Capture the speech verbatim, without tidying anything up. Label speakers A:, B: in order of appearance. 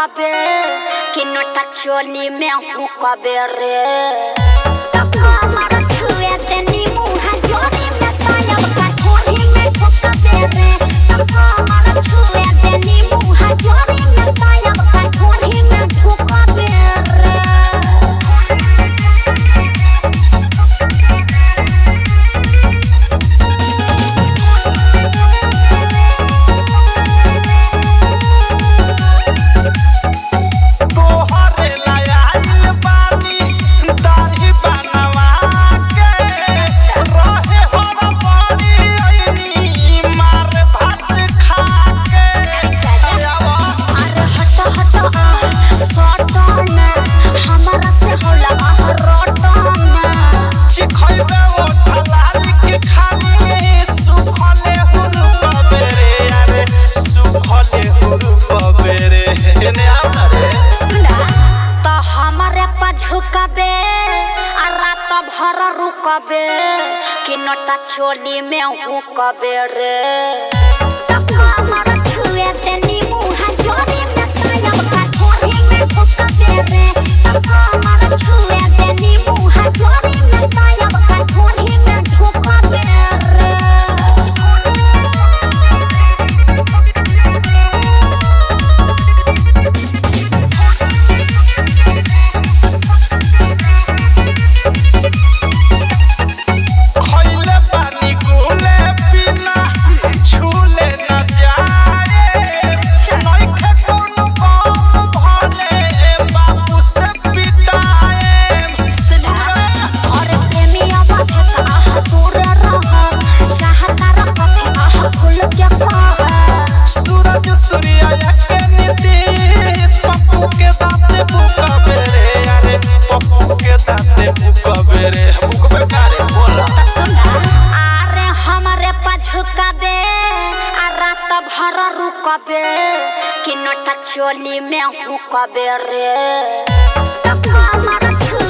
A: कबे कि नोटा चोली में हूँ कबे रे छुए तेनी मुँह जोड़ी में तायब का ठोड़ी में कबे रे छुए तेनी मुँह जोड़ी में तायब का ठोड़ी में कबे रे कबे कि नोटा चोली में हूँ कबे रे छुए तेनी मुँह जोड़ी में तायब का ठोड़ी में कबे रे छुए तेनी मुँह जोड़ी में तायब का ठोड़ी में कबे रे कि नोटा चोली में हूँ कबे रे।